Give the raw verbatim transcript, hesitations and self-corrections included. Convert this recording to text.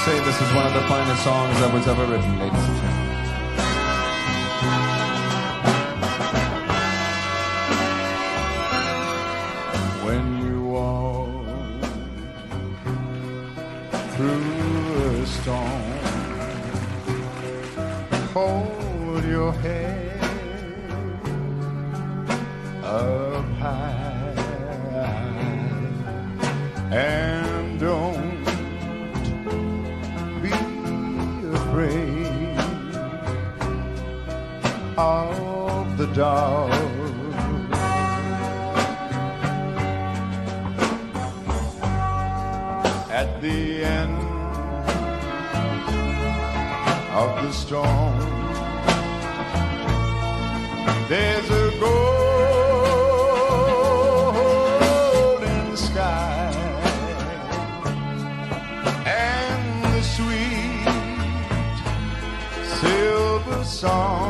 say this is one of the finest songs that was ever written, ladies and gentlemen. When you walk through a storm, hold your head up high and don't be afraid of the dark. At the end of the storm, there's a golden sky and the sweet silver song